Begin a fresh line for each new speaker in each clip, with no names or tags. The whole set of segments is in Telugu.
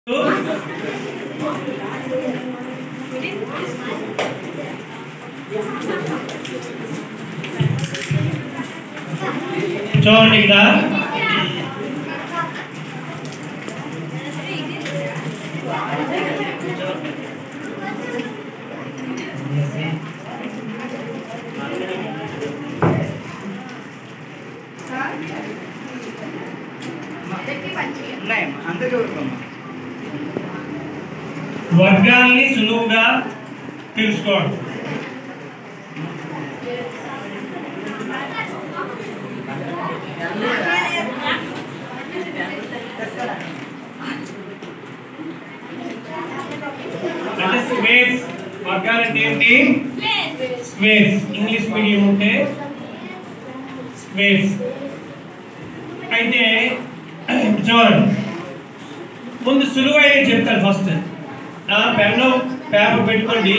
చూడండి ఇక్కడ వర్గాల్ని సులువుగా తెలుసుకోండి. అంటే స్క్వేర్స్ వర్గాలు అంటే ఏంటి? స్క్వేర్స్. ఇంగ్లీష్ మీడియం ఉంటే స్క్వేర్స్. అయితే చూడండి, ముందు సులువైన చెప్తాను. ఫస్ట్ పెన్ను పేపర్ పెట్టుకోండి.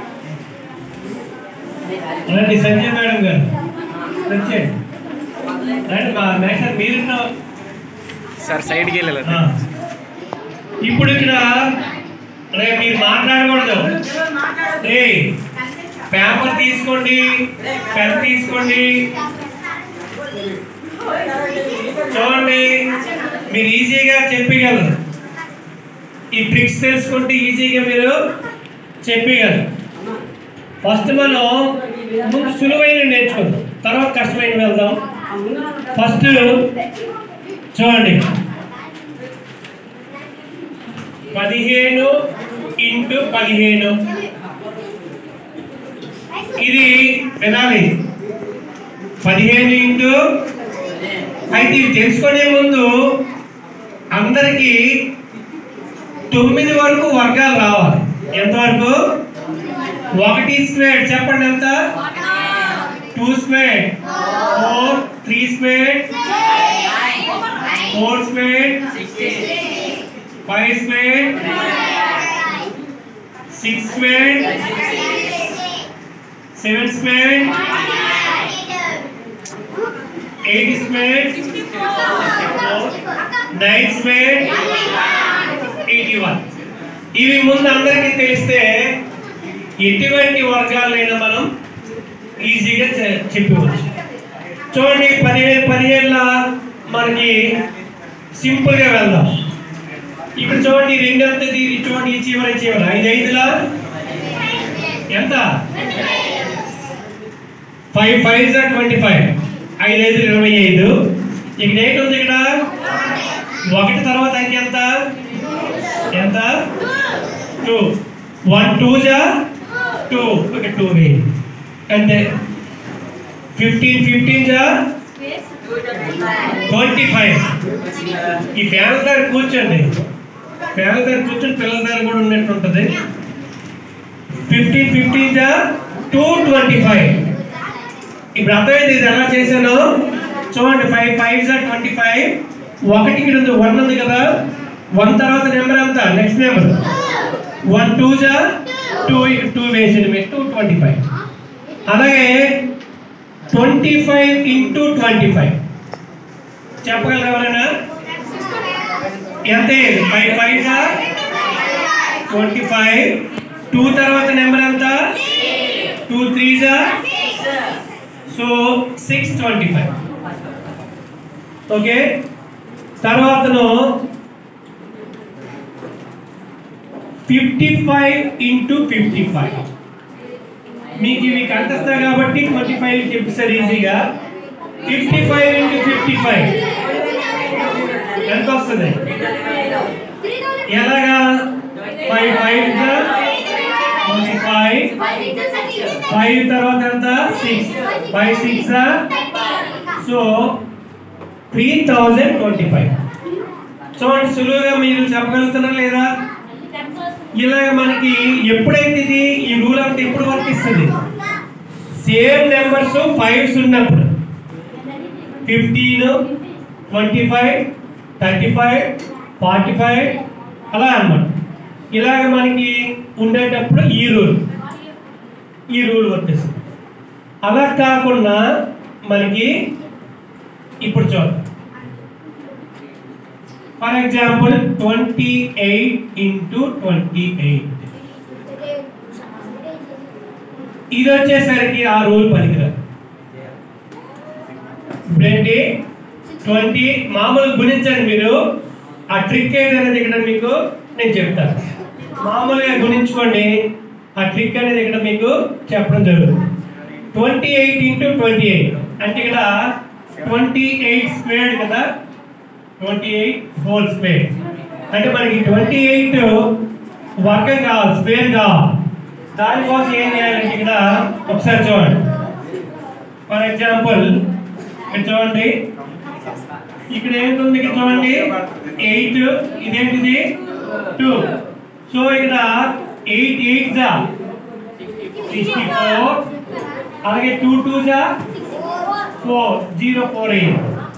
రండి సంజయ్ మేడం గారు వచ్చేయండి. రండి మా మేడం మీరు
సార్ సైడ్కి వెళ్ళాలి.
ఇప్పుడు ఇక్కడ రేపు మీరు మాట్లాడకూడదు. పేపర్ తీసుకోండి, పెన్ తీసుకోండి. చూడండి, మీరు ఈజీగా చెప్పగలరు. ఈ ట్రిక్స్ తెలుసుకుంటే ఈజీగా మీరు చెప్పగలరు. ఫస్ట్ మనం ముందు సులువైన నేర్చుకుందాం, తర్వాత కష్టమైన వెళ్దాం. ఫస్ట్ చూడండి, 15 × 15 ఇది వినాలి. 15 అయితే ఇవి తెలుసుకునే ముందు అందరికీ 9 వరకు వర్గాలు రావాలి. ఎంతవరకు? 1 స్క్వేర్ చెప్పండి ఎంత? 2 square, 4, 3 square, 4 square, 5 square, 6 square, 7 square, 8 square, 9 square, 81. ఇవి ముందు అందరికీ తెలిస్తే ఎటువంటి వర్గాలైనా మనం ఈజీగా చెప్పవచ్చు. చూడండి, 15 మనకి సింపుల్గా వెళ్దాం. ఇక్కడ చూడండి, 2 ఎంత? చూడండి, ఈ చివరి 5 5లా ఎంత? 5 5s 25, 5 5 25. ఇక్కడ 8 ఉంది. ఇక్కడ 1 తర్వాత అంకె ఎంత? ఎంత? 2. 1 2s 2, ఇక్కడ 2 వేయండి అంతే. 15 15s 25. ఈ ఫ్యాన్ దగ్గర కూర్చోండి, ఫ్యాన్ దగ్గర కూర్చొని పిల్లల దగ్గర కూడా ఉన్నట్టు ఉంటుంది. 15 15s 225. ఇప్పుడు అర్థమైంది ఇది ఎలా చేశాను. చూడండి, 5 5s 25. 1 ఇక్కడ ఉంది, 1 ఉంది కదా. 1 తర్వాత నెంబర్ ఎంత? నెక్స్ట్ నెంబర్ 1 2s 2, 2 వేసింది మీరు 225. అలాగే 25 × 25 చెప్పగలరు ఎవరైనా? ఎంత? 5 5s 25. 2 తర్వాత నెంబర్ ఎంత? 2 3s సో 625. ఓకే, తర్వాతను 55 × 55. మీకు ఇవి కంటస్తా కాబట్టి 25 చెప్పేసారు ఈజీగా. 55 × 55 ఎంత వస్తుంది? ఎలాగా? 5 5s 25. 5 తర్వాత ఎంత? 6. 5 6 సో 3025. చూడండి, సులువుగా మీరు చెప్పగలుగుతున్నారా లేదా? ఇలాగ మనకి ఎప్పుడైతే ఈ రూల్ అంటే ఎప్పుడు వర్తిస్తుంది? సేమ్ నెంబర్స్ 5s ఉన్నప్పుడు. 15 25 35 45 అలా అన్నమాట. ఇలాగ మనకి ఉండేటప్పుడు ఈ రూల్ వర్తిస్తుంది. అలా కాకుండా మనకి ఇప్పుడు చూడండి, ఫర్ ఎగ్జాంపుల్ 28 into 28. ఇది వచ్చేసరికి ఆ రూల్ పనికిరాదు. 20 మామూలు గుణించండి మీరు. ఆ ట్రిక్ అనేది ఇక్కడ మీకు నేను చెప్తాను. మామూలుగా గుణించుకోండి. ఆ ట్రిక్ అనేది ఇక్కడ మీకు చెప్పడం జరుగుతుంది. 28 into 28 అంటే ఇక్కడ 28 స్క్వేర్డ్ కదా, 28 హోల్ స్క్వేర్ అంటే మనకి 28 వర్గం కావాలి, స్క్వేర్ కావాలి. దానికోసం ఏం చేయాలంటే ఇక్కడ ఒకసారి చూడండి. ఫర్ ఎగ్జాంపుల్ ఇక్కడ చూడండి, ఇక్కడ ఏంటుంది, ఇక్కడ చూడండి 8, ఇదేంటిది 2. సో ఇక్కడ 8 8 జా 64, అలాగే 2 2 జా 4 0 4 8.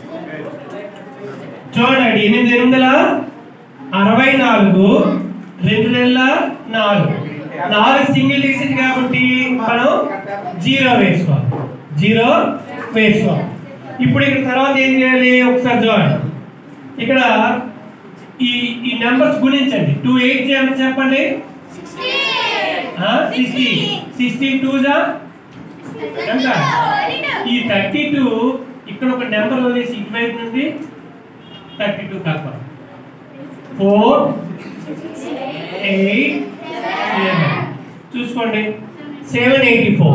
చూడండి 8 8 64 2 4 4 సింగిల్ డిజిట్ కాబట్టి మనం 0 వేసుకోవాలి. ఇప్పుడు ఇక్కడ తర్వాత ఏం చేయాలి ఒకసారి చూడండి. ఇక్కడ ఈ నెంబర్స్ గుణించండి. 2 8 ఎంత చెప్పండి, 60 16 2 జా ఎంత, ఈ 32 ఇక్కడ ఒక నెంబర్ వదిలేసి ఇటువైపు నుండి 32 కలపాలి. 4 8 7 చూసుకోండి 784.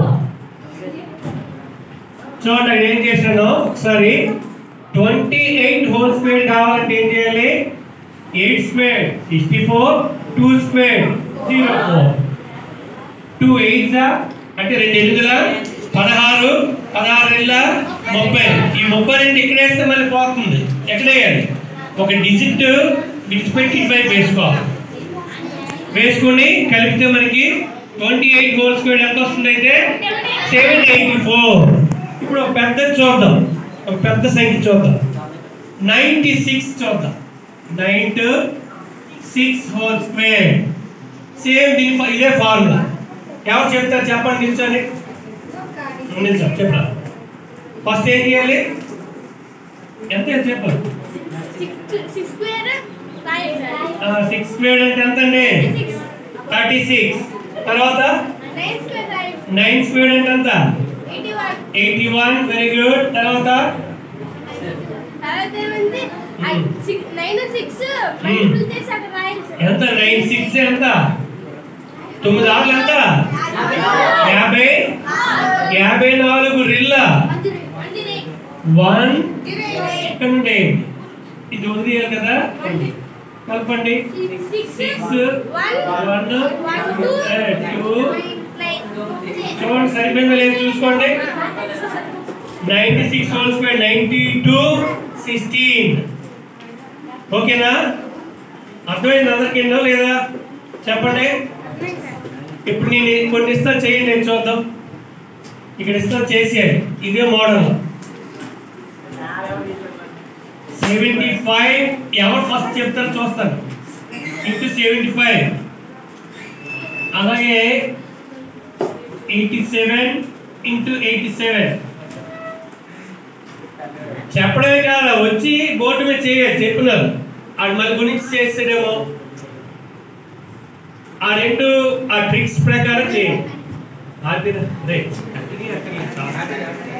చూడండి ఏం చేశాను ఒకసారి. 28 హోల్ స్క్వేర్ కావాలంటే ఏం చేయాలి, 8 స్క్వేర్ 64, 2 స్క్వేర్ 04, 2 8 జా అంటే 2 8 16, 16 30. ఈ 32 ఇక్కడ వేస్తే మళ్ళీ పోతుంది. ఎక్కడ వేయాలి, ఒక డిజిట్ విడిచిపెట్టి ఇటువైపు వేసుకోవాలి. వేసుకొని కలిపితే మనకి 28 హోల్ స్క్వేర్ ఎంత వస్తుంది అంటే 784. ఇప్పుడు ఒక పెద్ద చూద్దాం, ఒక పెద్ద సంఖ్య చూద్దాం. 96 చూద్దాం. 96 హోల్ స్క్వేర్. సేమ్ దీని ఇదే ఫార్ములా. ఎవరు చెప్తారు చెప్పండి, నిల్చోండి చెప్పరా. ఫస్ట్ ఏం చేయాలి, ఎంత చెప్పాలి. 6 స్క్వేర్ అంటే ఎంత అండి, 36. తర్వాత 9 స్క్వేర్ అంటే ఎంత, 81. Very good. తర్వాత 9 ఎంత, 9 6 ఎంత, 9 6 ఎంత, 50. 54 రిల్లా 1 ఇక్కడ నుండి ఇది వదిలేయాలి కదా, కలపండి. 6 1 2 చూడండి సరిపోయిందో లేదు చూసుకోండి. 96 హోల్ స్క్వేర్ 92 16. ఓకేనా, అర్థమైంది అందరికీ లేదా చెప్పండి. ఇప్పుడు నేను కొన్ని ఇస్తా చేయండి, నేను చూద్దాం. ఇక్కడ ఇస్తా చేసేయాలి. ఇదే మోడల్. 75 ఎవరు ఫస్ట్ చెప్తారు చూస్తాను, ఇంటూ 75. అలాగే 87 ఇంటూ 87. చెప్పడమే కాదు, వచ్చి బోర్డు మీద చేయాలి. చెప్పినారు అది మళ్ళీ గురించి చేస్తేనేమో ఆ రెండు ఆ ట్రిక్స్ ప్రకారం చేయండి.